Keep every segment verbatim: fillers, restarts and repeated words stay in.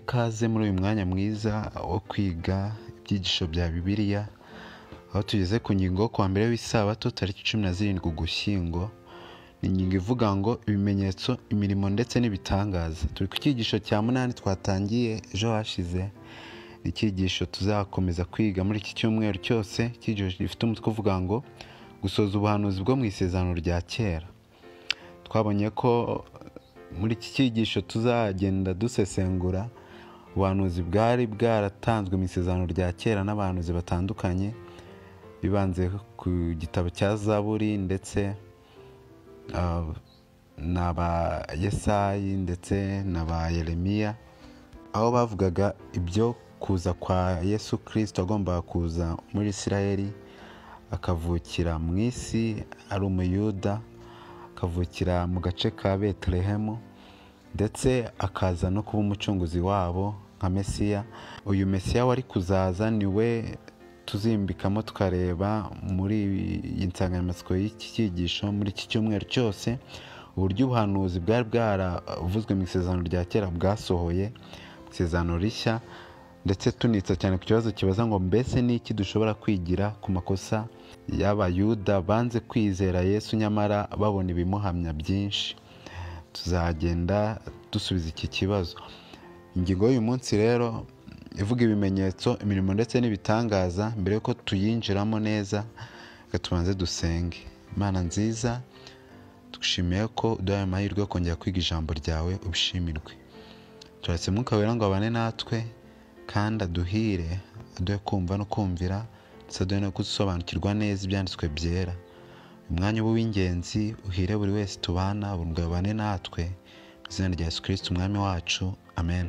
ikaze muri uyu mwanya mwiza wo kwiga ibyigisho bya Bibiliya, aho tugeze ku ngingo kwa mbere w'isabato tariki cumi na zirindwi Ugushyingo. Ni ingingo ivuga ngo ibimenyetso, imirimo ndetse n'ibitangaza. Turi ku cyigisho cya munani twatangiye ejo hashize. Ni icyigisho tuzakomeza kwiga muri iki cyumweru cyose. Icyigisho gifite umutwe uvuga ngo gusoza ubuhanuzi bwo mu isezerano rya kera. Twabonye ko muri iki cyigisho tuzagenda dusesengura ubuhanuzi bwari bwaratanzwe mu isezerano rya kera n'abahanuzi batandukanye, bibanze ku gitabo cya Zaburi ndetse uh, n'aba Yesayi ndetse n'aba Yeremiya, aho bavugaga ibyo kuza kwa Yesu Kristo agomba kuza muri Isirayeli, akavukira mu isi ari umuyuda, akavukira mu gace ka Betelehemu, ndetse akaza no kuba umucunguzi wabo nka Mesiya. Uyu Mesiya wari kuzaza niwe tuzimbikamo tukareba muri iyi nsanganyamatsiko y'iki cyigisho muri iki cyumweru cyose, uburyo ubuhanuzi bwari bwaravuzwe mu isezerano rya kera bwasohoye mu isezerano rishya, ndetse tunitsa cyane ku kibazo kibaza ngo mbese ni iki dushobora kwigira ku makosa y'abayuda banze kwizera Yesu nyamara babona ibimuhamya byinshi. Tuzagenda dusubiza iki kibazo. Ingingo y'uyu munsi rero ivuga ibimenyetso, imirimo ndetse n'ibitangaza. Mbere yuko tuyinjiramo neza, reka tubanze dusenge. Imana nziza, tugushimiye ko uduhaye amahirwe yo kongera kwiga ijambo ryawe, ubishimirwe. Turetse Mwuka Wera ngo abane natwe kandi aduhire, aduhe kumva no kumvira, ndetse aduhe no gusobanukirwa neza ibyanditswe byera. Umwanya ubu w'ingenzi uhire buri wese tubana, buri bane natwe, mu izina rya Yesu Kristo umwami wacu, amen.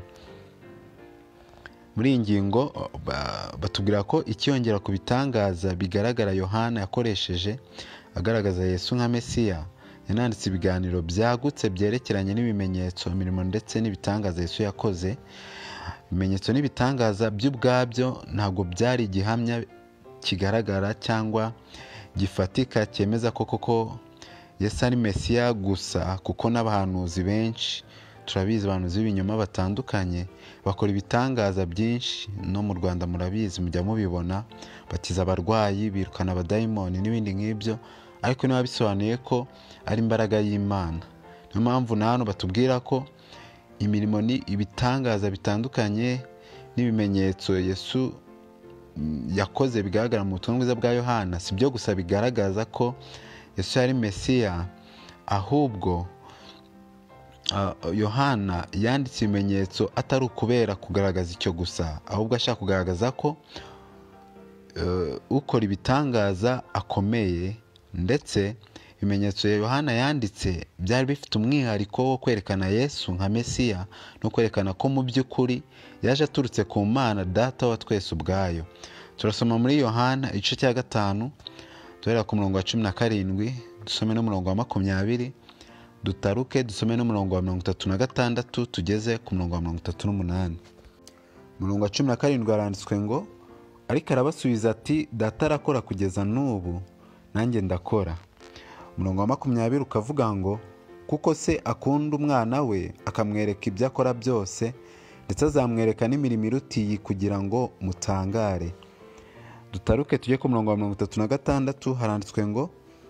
Muri iyi ngingo batubwira ko ikiyongera ku bitangaza bigaragara Yohana yakoresheje agaragaza Yesu nka Mesiya, yananditse ibiganiro byagutse byerekeranye n'ibimenyetso, imirimo ndetse n'ibitangaza Yesu yakoze. Ibimenyetso n'ibitangaza by'ubwabyo ntabwo byari igihamya kigaragara cyangwa gifatika cyemeza ko koko Yesu ari Mesiya gusa, kuko n'abahanuzi benshi, turabizi abahanuzi b'ibinyoma batandukanye bakora ibitangaza byinshi. No mu Rwanda murabizi, mujya mubibona, bakiza abarwayi, birukana abadayimoni n'ibindi nk'ibyo, ariko niba bisobanuye ko ari imbaraga y'Imana. Niyo mpamvu na hano batubwira ko imirimo ni ibitangaza bitandukanye n'ibimenyetso Yesu yakoze bigaragara mu butumwa bwiza bwa Yohana, si byo gusa bigaragaza ko Yesu yari Mesiya, ahubwo uh, Yohana yanditse ibimenyetso atari ukubera kugaragaza icyo gusa, ahubwo ashaka kugaragaza ko uh, ukora ibitangaza akomeye. Ndetse ibimenyetso ya Yohana yanditse byari bifite umwihariko wo kwerekana Yesu nka Mesiya, no kwerekana ko mu by'ukuri yaje aturutse ku Mana Data wa twese ubwayo. Turasoma muri Yohana igice cya gatanu, duhera ku murongo wa cumi na karindwi, dusome n'umurongo wa makumyabiri, dutaruke dusome n'umurongo wa mirongo itatu na gatandatu, tugeze ku murongo wa mirongo itatu n'umunani. Umurongo wa cumi na karindwi haranditswe ngo, ariko arabasubiza ati, Data arakora kugeza n'ubu, nanjye ndakora. Umurongo wa makumyabiri ukavuga ngo, kuko se akunda umwana we akamwereka ibyo akora byose, ndetse azamwereka n'imirimo irutiye kugira ngo mutangare. Dutaruke tujye ku murongo wa mirongo itatu na gatandatu, haranditswe ngo,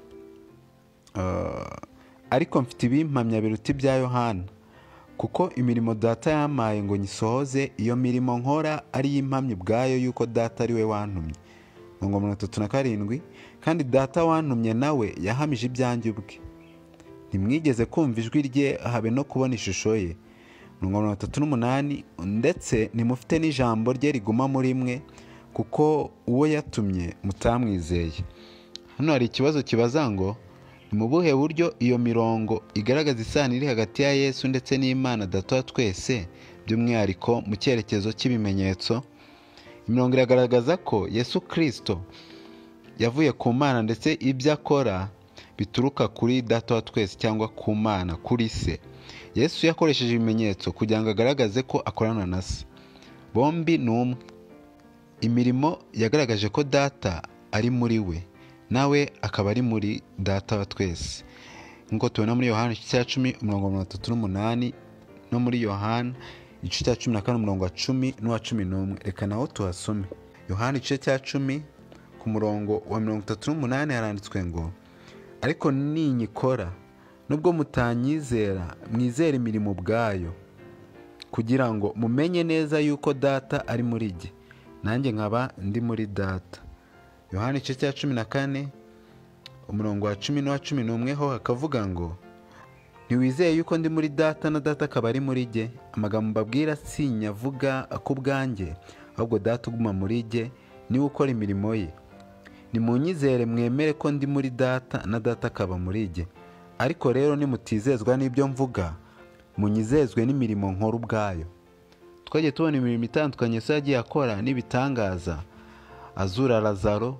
uh, ariko mfite ibimpamya biruta ibya Yohana, kuko imirimo Data yampaye ngo nyisohoze, iyo mirimo nkora ari iy'impamya ubwayo yuko Data ari we wantumye. Umurongo wa mirongo itatu na karindwi, kandi Data wantumye nawe yahamije ibyanjye ubwe, ntimwigeze kumva ijwi rye habe no kubona ishusho ye. Umurongo wa mirongo itatu n'umunani, ndetse nimufite n'ijambo rye riguma muri mwe, kuko uwo yatumye mutamwizeye. Hano hari ikibazo kibaza ngo, ni mu buhe buryo iyo mirongo igaragaza isano iri hagati ya Yesu ndetse n'Imana Data wa twese, by'umwihariko mu cyerekezo cy'ibimenyetso? Imirongo iragaragaza ko Yesu Kristo yavuye ku Mana, ndetse ibyo akora bituruka kuri Data wa twese cyangwa ku Mana, kuri se. Yesu yakoresheje ibimenyetso kugira ngo agaragaze ko akorana na se. Bombi ni umwe. Imirimo yagaragaje ko Data ari muri we, nawe akaba ari muri Data wa twese. Nk'uko tubona muri Yohana igice cya cumi umurongo wa mirongo itatu n'umunani, no muri Yohana igice cya cumi na kane umurongo wa cumi n'uwa cumi n'umwe. Reka naho tuhasome. Yohana igice cya cumi ku murongo wa mirongo itatu n'umunani haranditswe ngo, ariko ninyikora nubwo mutanyizera, mwizere imirimo ubwayo, kugira ngo mumenye neza yuko data ari muri jye, nanjye nkaba ndi muri data. Yohana igice cya cumi na kane umurongo wa cumi n'uwa cumi n'umwe ho hakavuga ngo, ntiwizeye yuko ndi muri data na data akaba ari muri jye? Amagambo mbabwira sinyavuga ku bwanjye, ahubwo data uguma muri jye niwe ukora imirimo ye. Nimunyizere mwemere ko ndi muri data na data akaba muri jye. Ariko rero nimutizezwa n'ibyo mvuga, munyizezwe n'imirimo nkora ubwayo. Twagiye tubona imirimo itandukanye Yesu yagiye akora n'ibitangaza. Azura Lazaro,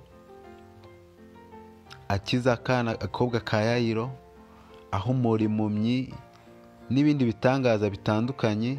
akiza akana akobwa ka Yayiro, ahumura impumyi n'ibindi bitangaza bitandukanye.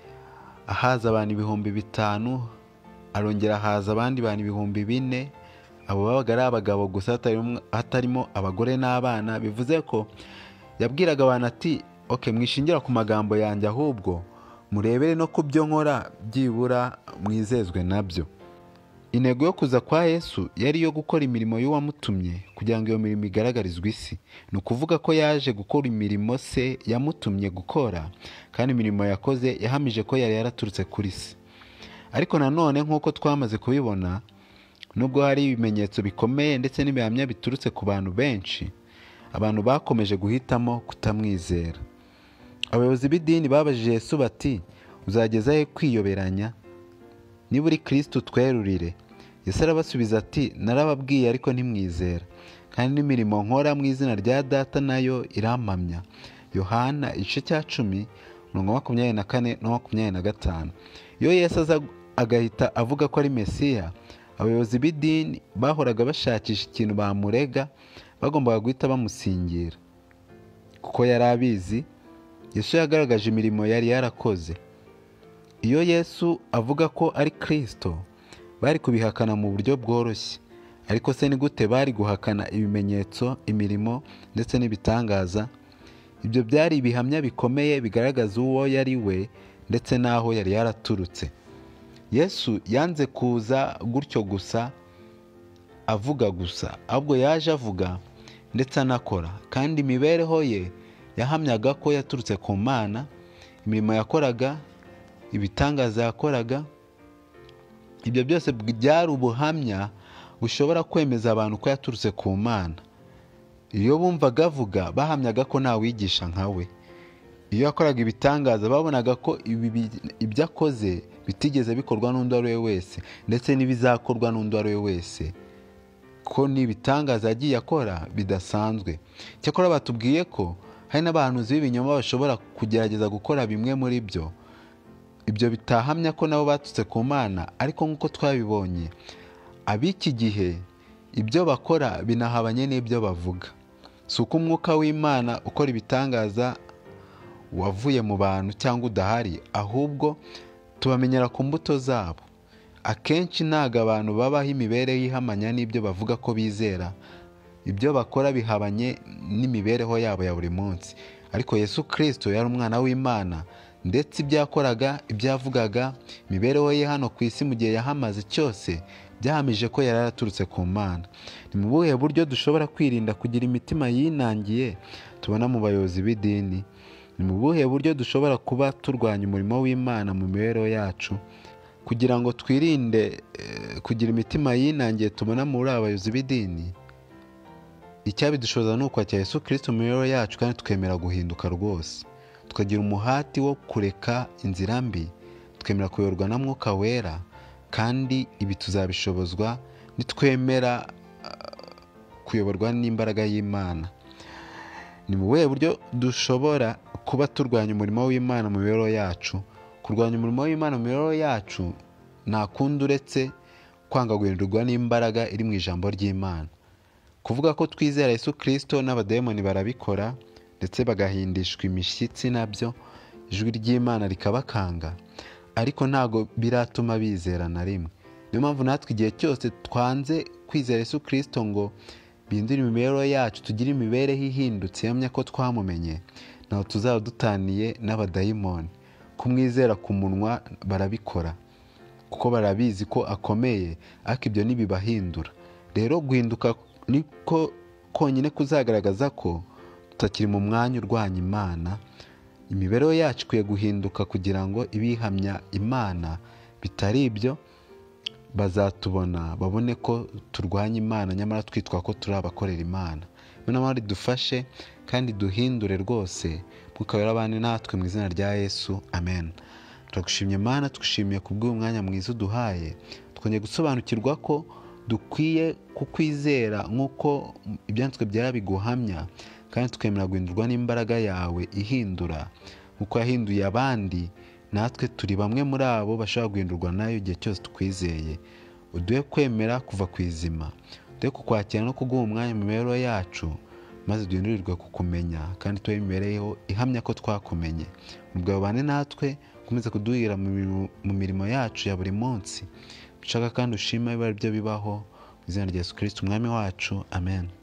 Ahaza abantu ibihumbi bitanu, arongera ahaza abandi bantu ibihumbi bine. Abo babaga ari abagabo gusa hatarimo abagore n'abana. Bivuze ko yabwiraga abantu ati okay, mwishingira ku magambo yanjye, ahubwo murebere no ku byo nkora, byibura mwizezwe nabyo. Intego yo kuza kwa Yesu yari yo gukora imirimo y'uwamutumye, kugira ngo iyo mirimo igaragarizwe isi. Ni ukuvuga ko yaje gukora imirimo se yamutumye gukora, kandi imirimo yakoze yahamije ko yari yaraturutse kuri se. Ariko nanone nk'uko twamaze kubibona, nubwo hari ibimenyetso bikomeye ndetse n'ibihamya biturutse ku bantu benshi, abantu bakomeje guhitamo kutamwizera. Abayobozi b'idini babajije Yesu bati, uzageza he kwiyoberanya? Niba uri Kristo twerurire. Yesu arabasubiza ati, narababwiye ariko ntimwizera, kandi n'imirimo nkora mu izina rya data nayo irampamya. Yohana igice cya cumi umurongo wa makumyabiri na kane na makumyabiri na gatanu. Iyo Yesu aza agahita avuga ko ari Mesiya, abayobozi b'idini bahoraga bashakisha ikintu bamurega, bagombaga guhita bamusingira, kuko yari abizi Yesu yagaragaje imirimo yari yarakoze. Iyo Yesu avuga ko ari Kristo, bari kubihakana mu buryo bworoshye. Ariko se ni gute bari guhakana ibimenyetso, imirimo ndetse n'ibitangaza? Ibyo byari ibihamya bikomeye bigaragaza uwo yari we ndetse n'aho yari yaraturutse. Yesu yanze kuza gutyo gusa avuga gusa, ahubwo yaje avuga ndetse anakora, kandi imibereho ye yahamyaga ko yaturutse ku Mana. Imirimo yakoraga, ibitangaza yakoraga, ibyo byose byari ubuhamya bushobora kwemeza abantu ko yaturutse ku Mana. Iyo bumvaga avuga, bahamyaga ko nta wigisha nka we. Iyo yakoraga ibitangaza, babonaga ko ibyo akoze bitigeze bikorwa n'undi ari we wese, ndetse n'ibizakorwa n'undi ari we wese, ko n'ibitangaza yagiye akora bidasanzwe. Cyakora batubwiye ko hari n'abahanuzi b'ibinyoma bashobora kugerageza gukora bimwe muri byo. Ibyo bitahamya ko nabo batutse ku Mana, ariko nk'uko twabibonye, ab'iki gihe ibyo bakora binahabanye n'ibyo bavuga. Si uko umwuka w'Imana ukora ibitangaza wavuye mu bantu cyangwa udahari, ahubwo tubamenyera ku mbuto zabo. Akenshi ntago abantu babaho imibereho ihamanya n'ibyo bavuga ko bizera. Ibyo bakora bihabanye n'imibereho yabo ya buri munsi. Ariko Yesu Kristo yari umwana w'Imana, ndetse ibyo yakoraga, ibyo yavugaga, imibereho ye hano ku isi mu gihe yahamaze cyose byahamije ko yari yaraturutse ku Mana. Ni mu buhe buryo dushobora kwirinda kugira imitima yinangiye tubona mu bayobozi b'idini? Ni mu buhe buryo dushobora kuba turwanya umurimo w'Imana mu mibereho yacu, kugira ngo twirinde kugira imitima yinangiye tubona muri abayobozi b'idini? Icyabidushoboza ni ukwakira Yesu Kristo mu mibereho yacu, kandi tukemera guhinduka rwose, tukagira umuhati wo kureka inzira mbi, tukemera kuyoborwa na Mwuka Wera. Kandi ibi tuzabishobozwa nitwemera kuyoborwa n'imbaraga y'Imana. Ni mu buhe buryo dushobora kuba turwanya umurimo w'Imana mu mibereho yacu? Kurwanya umurimo w'Imana mu mibereho yacu nta kundi uretse kwanga guhindurirwa n'imbaraga iri mu ijambo ry'Imana. Kuvuga ko twizera Yesu Kristo n'abadayimoni barabikora, ndetse bagahindishwa imishyitsi nabyo, ijwi ry'Imana rikabakanga, ariko ntago biratuma bizera na rimwe. Niyo mpamvu natwe igihe cyose twanze kwizera Yesu Kristo ngo bihindure imibereho yacu, tugire imibereho ihindutse yamya ko twamumenye, naho tuzaba dutaniye n'abadayimoni, kumwizera ku munwa barabikora kuko barabizi ko akomeye, ariko ibyo ntibibahindura. Rero guhinduka niko konyine kuzagaragaza ko tutakiri mu mwanya urwanya Imana. Imibereho yacu ikwiye guhinduka kugira ngo ibihamya Imana, bitari ibyo bazatubona babone ko turwanya Imana nyamara twitwa ko turi abakorera Imana. Imana mwari dufashe kandi duhindure rwose, mukabera abandi natwe mu izina rya Yesu, amen. Turagushimye Imana, tugushimiye kubw'uyu mwanya mwiza uduhaye, twongeye gusobanukirwa ko dukwiye kukwizera nk'uko ibyanditswe byera biguhamya, kandi tukemera guhindurwa n'imbaraga yawe ihindura nk'uko yahinduye abandi. Natwe turi bamwe muri abo bashobora guhindurwa nayo igihe cyose tukwizeye. Uduhe kwemera kuva ku izima, uduhe kukwakira no kuguha umwanya mu mibereho yacu, maze duhindurirwe kukumenya kandi tube imibereho ihamya ko twakumenye. Ubwo bane natwe ukomeze kuduhira mu mirimo yacu ya buri munsi. Ushaka kandi ushima biba ari byo bibaho, mu izina rya Yesu Kristo umwami wacu, amen.